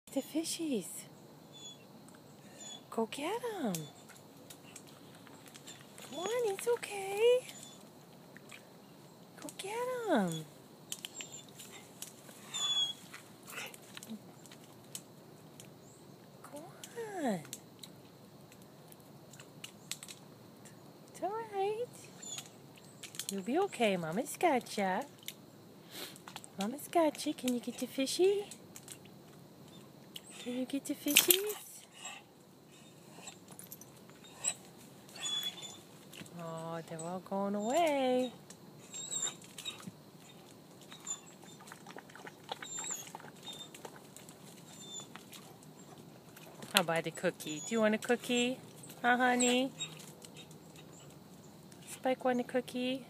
The fishies. Go get them. Come on, it's okay. Go get them. Go on. It's alright. You'll be okay. Mama's got ya. Mama's got you. Can you get the fishy? Can you get the fishies? Oh, they're all going away. How about a cookie? Do you want a cookie? Huh, honey? Spike want a cookie?